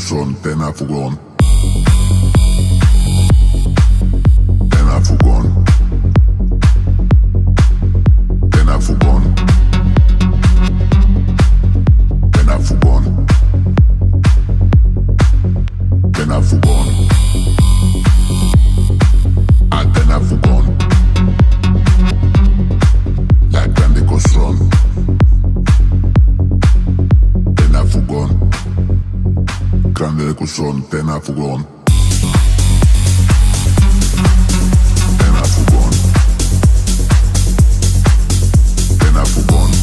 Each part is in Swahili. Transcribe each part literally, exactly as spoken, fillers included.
son, ten a fugón. Ten a fugón. Ten a fugón. Ten a fugón. Ten a fugón. Ah, ten a fugón. La grande cosón. Ten a fugón. Grande de cosón, ten a fugón. Ten a fugón. Ten a fugón.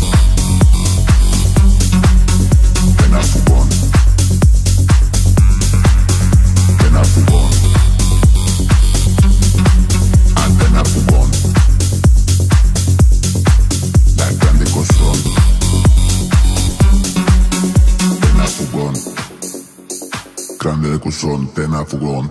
Ten a fugón. Ten a fugón. Ah, ten a fugón. La grande cosón. Ten a fugón. Grande de cosón, ten a fugón.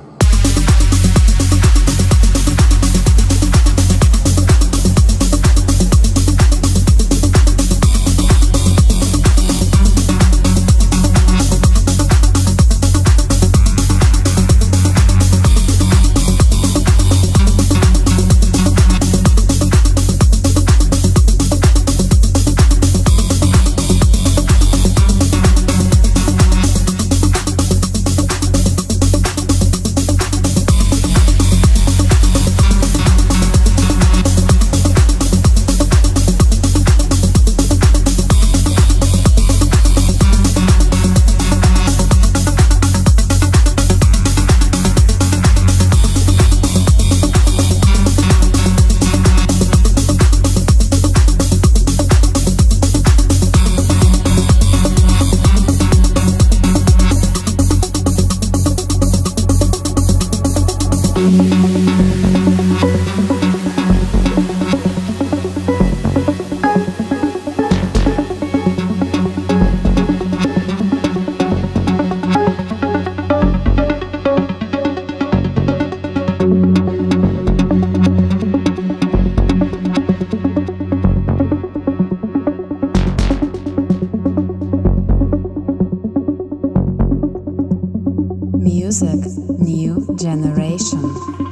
Music, new generation.